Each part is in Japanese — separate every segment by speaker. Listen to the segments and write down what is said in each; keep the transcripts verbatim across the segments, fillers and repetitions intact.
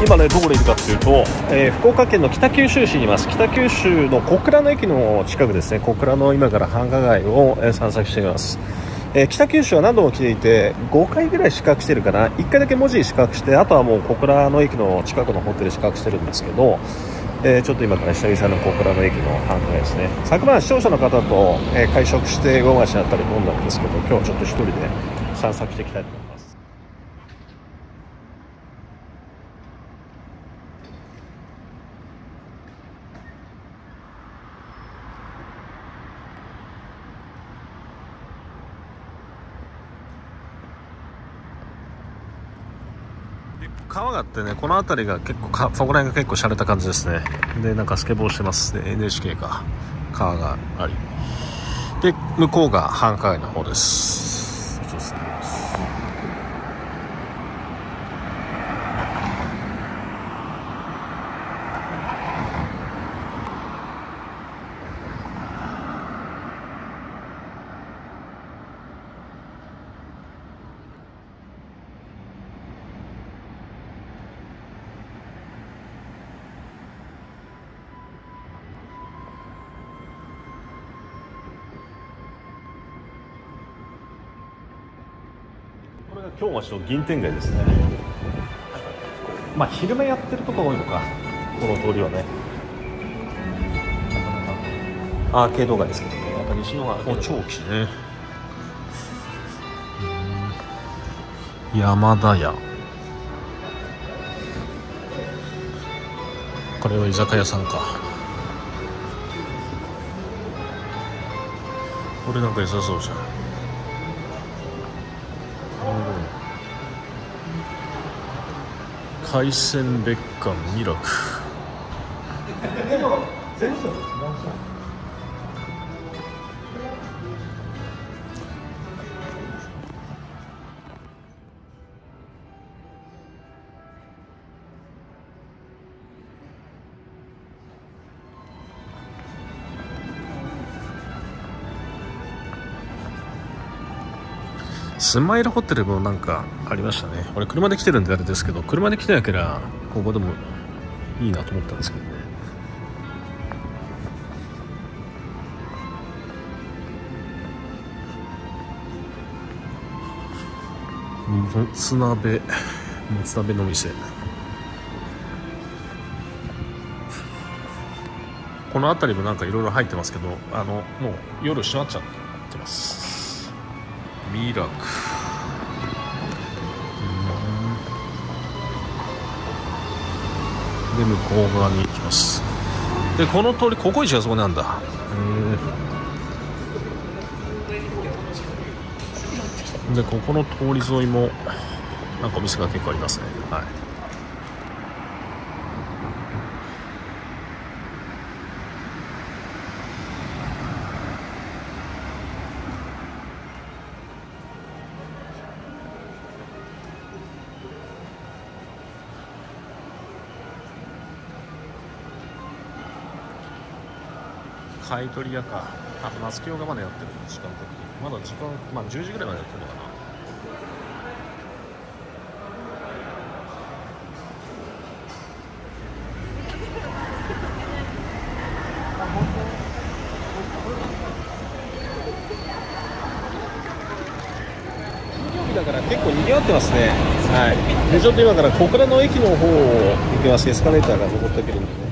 Speaker 1: 今ねどこにいるかっていうと、えー、福岡県の北九州市にいます。北九州の小倉の駅の近くですね。小倉の今から繁華街を、えー、散策しています。えー、北九州は何度も来ていてごかいぐらい宿泊してるかな。いっかいだけ文字宿泊して、あとはもう小倉の駅の近くのホテル宿泊してるんですけど、えー、ちょっと今から久々の小倉の駅の繁華街ですね。昨晩視聴者の方と、えー、会食して午菓子あったり飲んだんですけど、今日はちょっと一人で散策していきたいと思います。川があってね、この辺りが結構か、そこら辺が結構洒落た感じですね。で、なんかスケボーしてます。で、エヌエイチケー か、川があり。で、向こうが繁華街の方です。これが京橋の銀天街ですね。まあ昼間やってるところ多いのか、この通りはね。アーケード街ですけどね。やっぱ西の方が長期ね。山田屋、これは居酒屋さんか。これなんか良さそうじゃん。海鮮別館ミラク。スマイルホテルもなんかありましたね。俺車で来てるんであれですけど、車で来てなければここでもいいなと思ったんですけどね。もつ鍋、もつ鍋の店。この辺りもなんかいろいろ入ってますけど、あのもう夜閉まっちゃってます。ミラク、で向こう側に行きます。でこの通り、ココイチがそこなんだ。でここの通り沿いもなんかお店が結構ありますね。はい。買い取り屋か。あと夏清がまだやってる時間的にまだ時間、まあじゅうじぐらいまでやってるのかな。金曜日だから結構賑わってますね。はい。でちょっと今から小倉の駅の方を行きます。エスカレーターが登ってくるんでね。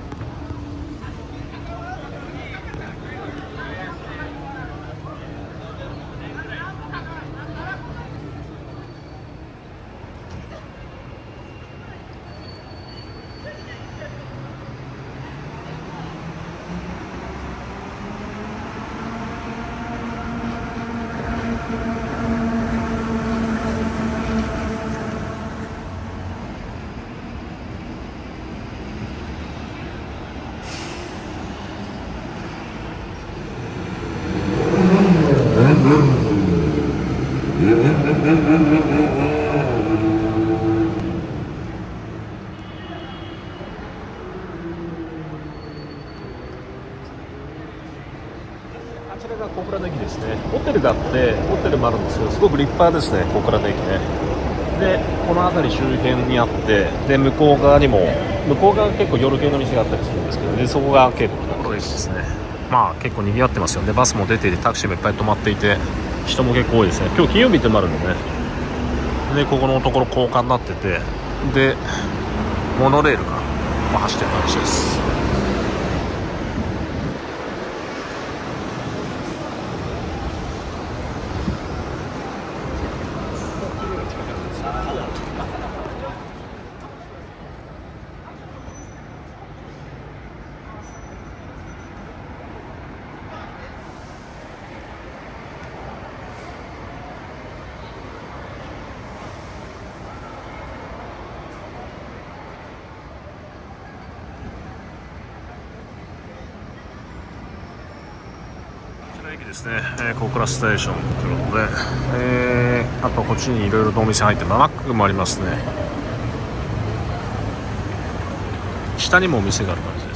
Speaker 1: あちらが小倉の駅ですね。ホテルがあって、ホテルもあるんですけど、すごく立派ですね、小倉の駅ね。 でこの辺り周辺にあって、で向こう側にも向こう側が結構夜系の店があったりするんですけど、でそこが結構ところですね。まあ結構賑わってますよね。バスも出ていてタクシーもいっぱい止まっていて、人も結構多いですね。今日金曜日ってなるんでね。でここのところ高架になってて、でモノレールが、まあ、走ってる感じです。駅ですね、えー、小倉ステーションということで、えー、あとこっちにいろいろとお店入ってマックもありますね。下にもお店がある感じです。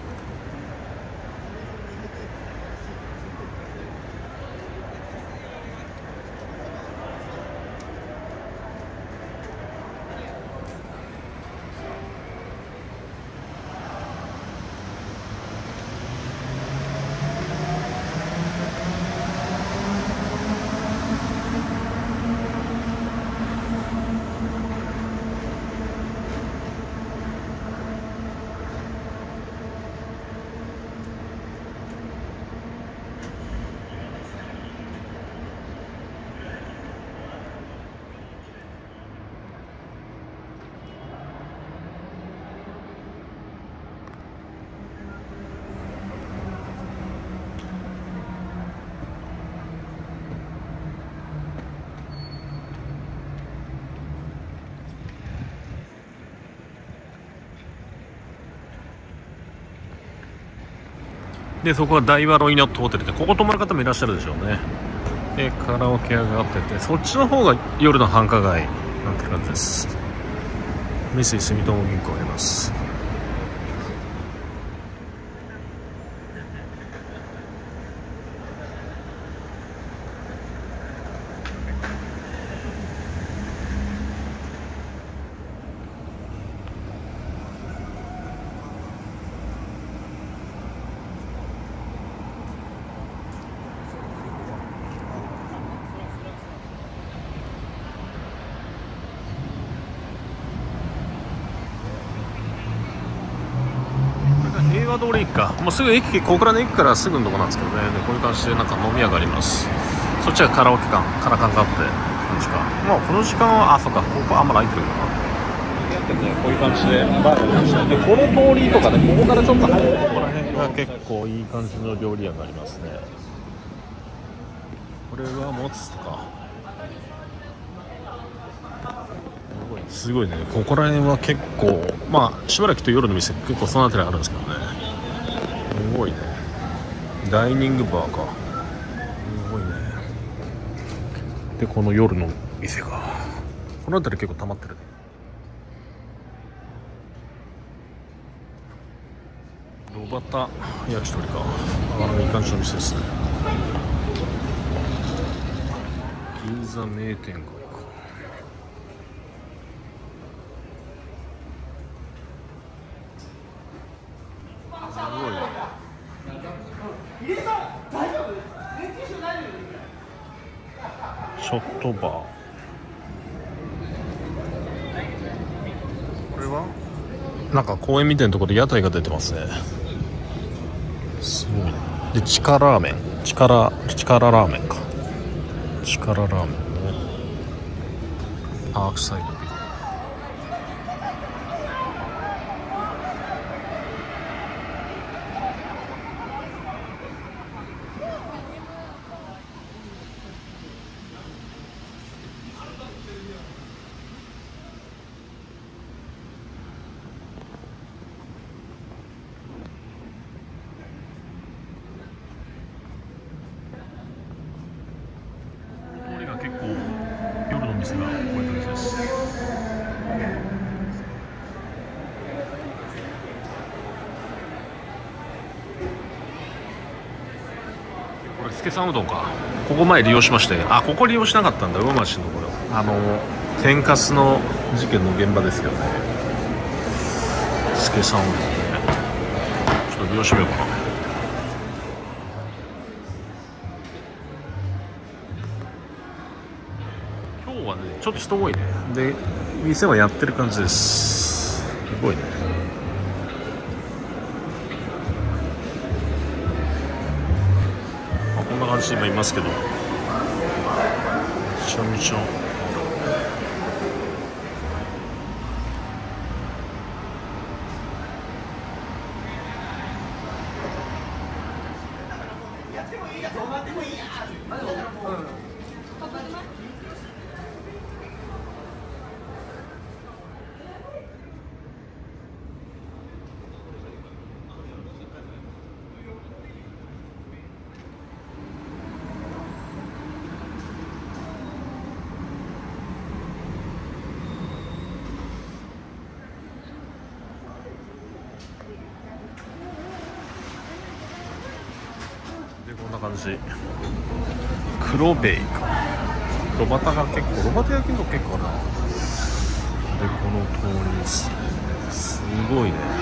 Speaker 1: でそこは大和ロイナットホテルで、ここ泊まる方もいらっしゃるでしょうね。でカラオケ屋があってて、そっちの方が夜の繁華街なんて感じです。三井住友銀行あります。平和通り駅か、もうすぐ駅、小倉の駅からすぐのとこなんですけどね。でこういう感じでなんか飲み屋があります。そっちはカラオケ館、カラカンがあって感じか。まあこの時間は、あ、そうか、ここあんま空いてるかな。やってね、こういう感じでバーがありました。でこの通りとかね、ここからちょっと入るところら辺が結構いい感じの料理屋がありますね。これはもつか。すごいね、ここら辺は結構、まあしばらくと夜の店結構その辺りあるんですけどね。すごいね、ダイニングバーか。すごいね。でこの夜の店がこの辺り結構溜まってるね。炉端焼き鳥か。あのいい感じの店ですね。銀座名店街か。すごいね。ショットバー。これはなんか公園みたいなところで屋台が出てますね。すごいね。で力ラーメン、力力ラーメンか。力ラーメンね。パークサイドビル。結構夜の店がこういう感じです。これ助さんうどんか。ここ前利用しまして、あ、ここ利用しなかったんだ。魚町のところ、あの天かすの事件の現場ですけどね。助さんをですね、ちょっと利用してみようかな。今日はねちょっと人多いね。で店はやってる感じです。すごいね。こんな感じで今いますけど、めちゃめちゃでこんな感じ。黒ベイか。ロバタが結構、ロバタ焼きの結構かな。でこの通りですね。すごいね。